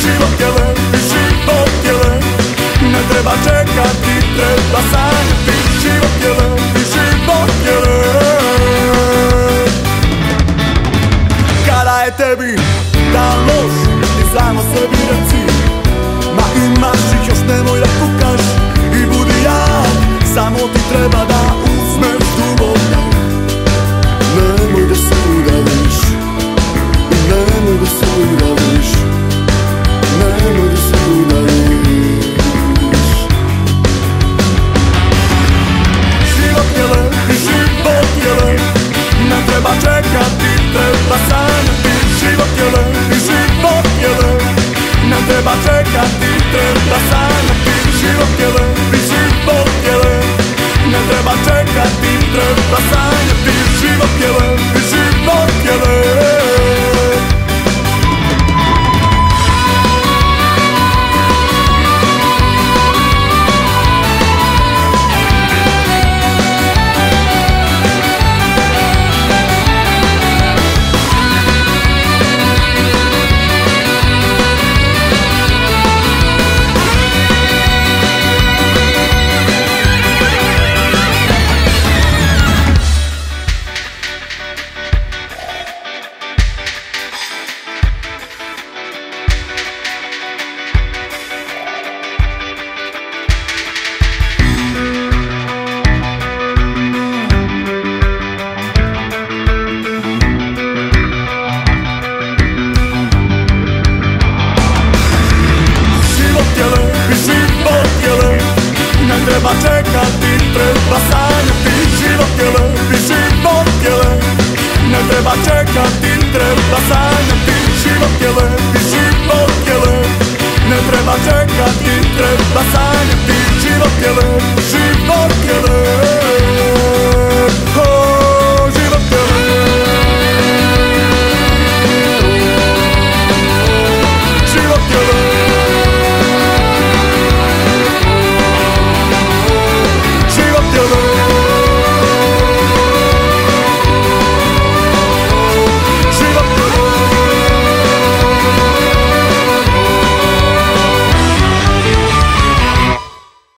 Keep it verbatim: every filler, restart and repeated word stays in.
život je lep, život je lep. Ne treba čekati, treba sanjati. Život je lep, život je lep. Kada je tebi dan loš, ti samo sebi reci: ma imaš ih, još nemoj da kukaš i budi jak. Samo ti treba da uzmeš duboko. Nemoj da se udaviš, nemoj da se udaviš, nemoj da se udaviš. Život je lep i život je lep. Ne treba čekati, treba sanjati. Život je lep i život je lep. Ne treba čekati, treba sanjati. Život je lep i život je lep. Ne treba čekati, treba sanjati. Život je lep i život je lep. Treba čekati, treba sanjati. Život je lep i život je lep. Ne treba čekati, treba sanjati. Život je lep i život je lep. Ne treba čekati, treba sanjati. Život je lep, život je lep.